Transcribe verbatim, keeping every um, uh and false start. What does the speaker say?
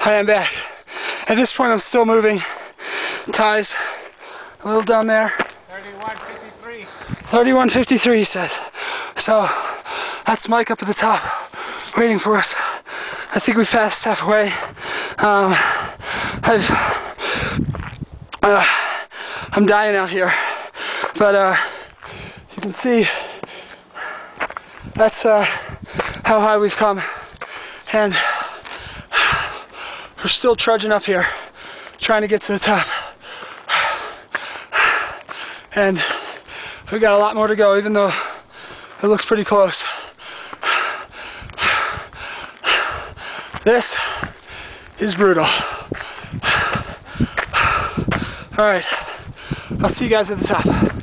I am back. At this point I'm still moving. Ties a little down there. thirty-one fifty-three. thirty-one fifty-three he says. So that's Mike up at the top waiting for us. I think we've passed halfway. Um, I've, uh, I'm dying out here, but uh, you can see that's uh, how high we've come, and we're still trudging up here, trying to get to the top. And we got a lot more to go, even though it looks pretty close. This is brutal. All right, I'll see you guys at the top.